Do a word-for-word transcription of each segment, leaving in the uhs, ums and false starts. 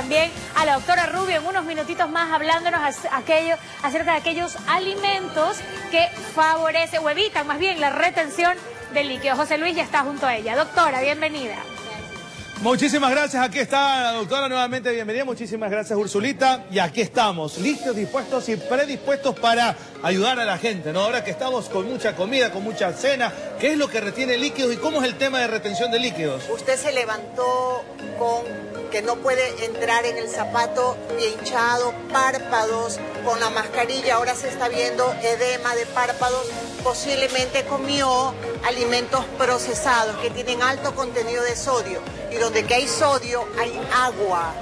también a la doctora Rubio en unos minutitos más hablándonos aquello, acerca de aquellos alimentos que favorecen o evitan más bien la retención del líquido. José Luis ya está junto a ella. Doctora, bienvenida. Muchísimas gracias, aquí está la doctora nuevamente, bienvenida, muchísimas gracias Ursulita, y aquí estamos, listos, dispuestos y predispuestos para ayudar a la gente, ¿no? Ahora que estamos con mucha comida, con mucha cena, ¿qué es lo que retiene líquidos y cómo es el tema de retención de líquidos? Usted se levantó con que no puede entrar en el zapato, pie hinchado, párpados, con la mascarilla, ahora se está viendo edema de párpados, posiblemente comió alimentos procesados que tienen alto contenido de sodio, y donde que hay sodio hay agua.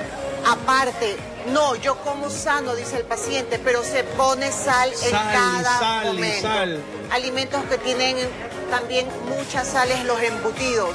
Aparte, no, yo como sano, dice el paciente, pero se pone sal, sal en cada sal, momento. Sal. Alimentos que tienen también muchas sales, los embutidos.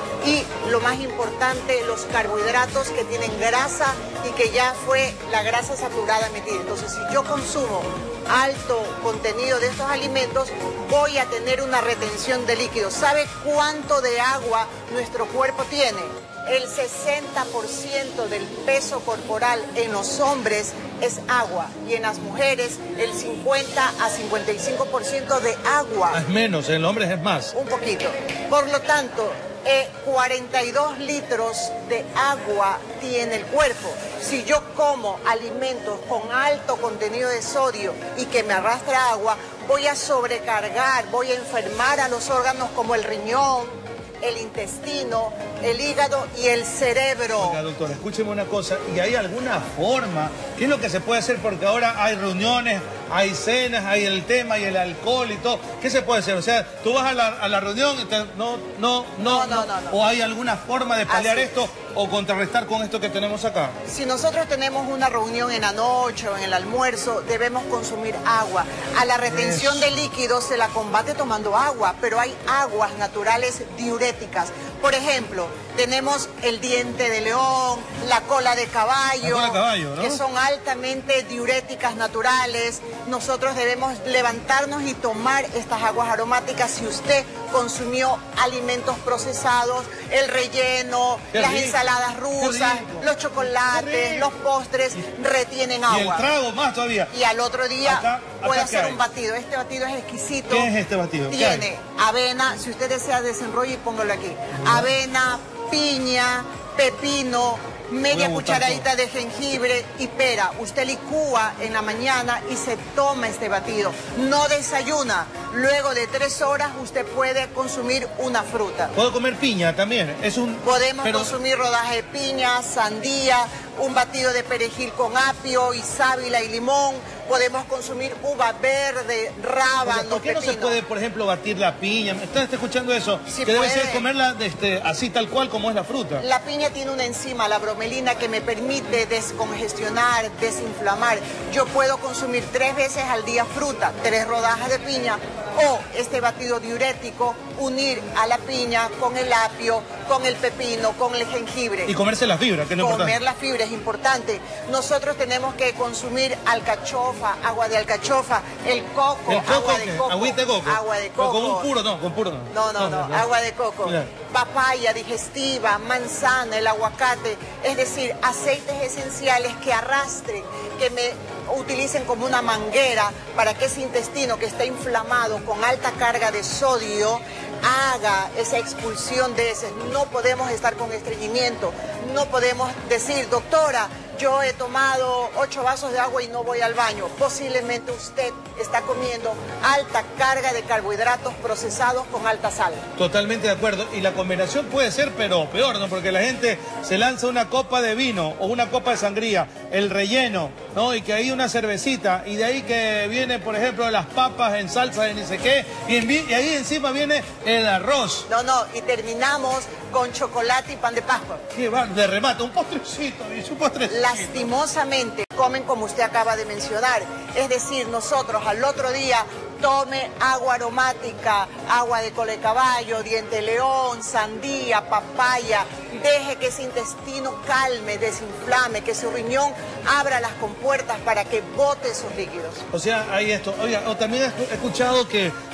Y lo más importante, los carbohidratos que tienen grasa y que ya fue la grasa saturada metida. Entonces, si yo consumo alto contenido de estos alimentos, voy a tener una retención de líquidos. ¿Sabe cuánto de agua nuestro cuerpo tiene? El sesenta por ciento del peso corporal en los hombres es agua y en las mujeres el cincuenta a cincuenta y cinco por ciento de agua. Es menos, en los hombres es más. Un poquito. Por lo tanto, eh, cuarenta y dos litros de agua tiene el cuerpo. Si yo como alimentos con alto contenido de sodio y que me arrastra agua, voy a sobrecargar, voy a enfermar a los órganos como el riñón, el intestino, el hígado y el cerebro. Oiga, doctor, escúcheme una cosa, ¿y hay alguna forma? ¿Qué es lo que se puede hacer? Porque ahora hay reuniones, hay cenas, hay el tema y el alcohol y todo. ¿Qué se puede hacer? O sea, tú vas a la, a la reunión y te, no, no, no, no, no, no, no. ¿O hay alguna forma de paliar Así. esto o contrarrestar con esto que tenemos acá? Si nosotros tenemos una reunión en la noche o en el almuerzo, debemos consumir agua. A la retención Eso. de líquidos se la combate tomando agua, pero hay aguas naturales diuréticas. Por ejemplo, tenemos el diente de león, la cola de caballo, la cola de caballo, ¿no? que son altamente diuréticas naturales. Nosotros debemos levantarnos y tomar estas aguas aromáticas si usted consumió alimentos procesados, el relleno, Qué las rico. ensaladas rusas, los chocolates, los postres, retienen agua. Y el trago más todavía. Y al otro día acá, acá puede hacer hay? un batido. Este batido es exquisito. ¿Qué es este batido? Tiene avena, si usted desea desenrollo y póngalo aquí. Avena, piña, pepino, media cucharadita de jengibre y pera. Usted licúa en la mañana y se toma este batido. No desayuna. Luego de tres horas usted puede consumir una fruta. ¿Puedo comer piña también? Es un... Podemos pero... consumir rodaje de piña, sandía, un batido de perejil con apio y sábila y limón. Podemos consumir uva verde, rábano, ¿Por qué no pepino. se puede, por ejemplo, batir la piña? ¿Usted está escuchando eso? Sí que debe puede. ser comerla de este, así tal cual como es la fruta. La piña tiene una enzima, la bromelina, que me permite descongestionar, desinflamar. Yo puedo consumir tres veces al día fruta, tres rodajas de piña, o este batido diurético, unir a la piña con el apio, con el pepino, con el jengibre. Y comerse las fibras, que es lo Comer importante. la fibra es importante. Nosotros tenemos que consumir alcachofa, agua de alcachofa, el coco, ¿El coco agua qué? de coco. ¿Agüita de coco? Agua de coco. ¿O con un puro? No, con puro no. No, no, no, no. agua de coco. Mira. Papaya digestiva, manzana, el aguacate, es decir, aceites esenciales que arrastren, que me utilicen como una manguera para que ese intestino que está inflamado con alta carga de sodio haga esa expulsión de heces. No podemos estar con estreñimiento, no podemos decir, doctora, yo he tomado ocho vasos de agua y no voy al baño. Posiblemente usted está comiendo alta carga de carbohidratos procesados con alta sal. Totalmente de acuerdo. Y la combinación puede ser, pero peor, ¿no? Porque la gente se lanza una copa de vino o una copa de sangría, el relleno, ¿no? Y que hay una cervecita, y de ahí que viene, por ejemplo, las papas en salsa de ni sé qué, y, en, y ahí encima viene el arroz. No, no, y terminamos con chocolate y pan de Pascua. Qué va, de remate, un postrecito, dice, un postrecito. Lastimosamente comen como usted acaba de mencionar. Es decir, nosotros al otro día tome agua aromática, agua de cola de caballo, diente de león, sandía, papaya. Deje que ese intestino calme, desinflame, que su riñón abra las compuertas para que bote sus líquidos. O sea, hay esto. Oiga, o también he escuchado que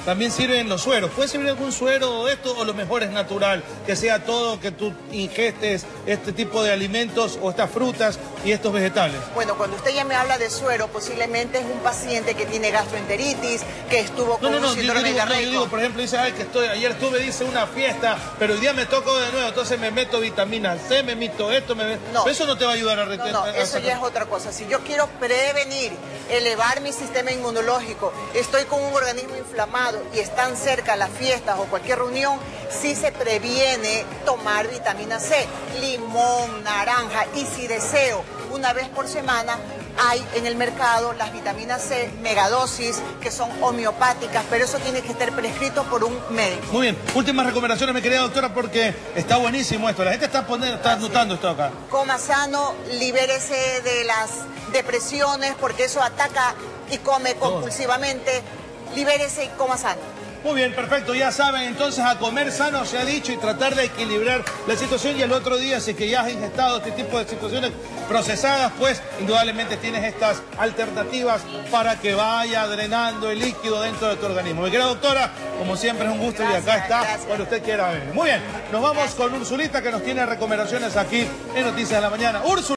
también sirven los sueros. ¿Puede servir algún suero o esto, o lo mejor es natural? Que sea todo, que tú ingestes este tipo de alimentos o estas frutas y estos vegetales. Bueno, cuando usted ya me habla de suero, posiblemente es un paciente que tiene gastroenteritis, que estuvo con no, no, no, un síndrome yo digo, diarreico. no, yo digo, por ejemplo, dice, ay, que estoy, ayer estuve, dice, una fiesta, pero hoy día me tocó de nuevo, entonces me meto vitamina C, me meto esto, me meto... No. Eso no te va a ayudar a retener. No, no, eso ya es otra cosa. Si yo quiero prevenir, elevar mi sistema inmunológico, estoy con un organismo inflamado y están cerca las fiestas o cualquier reunión, sí se previene tomar vitamina C, limón, naranja, y si deseo, una vez por semana, hay en el mercado las vitaminas C, megadosis, que son homeopáticas, pero eso tiene que estar prescrito por un médico. Muy bien, últimas recomendaciones, mi querida doctora, porque está buenísimo esto. La gente está, poniendo, está anotando esto acá. Coma sano, libérese de las depresiones, porque eso ataca y come compulsivamente. Libérese y coma sano. Muy bien, perfecto, ya saben, entonces a comer sano se ha dicho y tratar de equilibrar la situación, y el otro día, si es que ya has ingestado este tipo de situaciones procesadas, pues indudablemente tienes estas alternativas para que vaya drenando el líquido dentro de tu organismo. Mi querida doctora, como siempre es un gusto, gracias, y acá está gracias. Cuando usted quiera venir. Muy bien, nos vamos gracias. Con Ursulita, que nos tiene recomendaciones aquí en Noticias de la Mañana. Úrsula.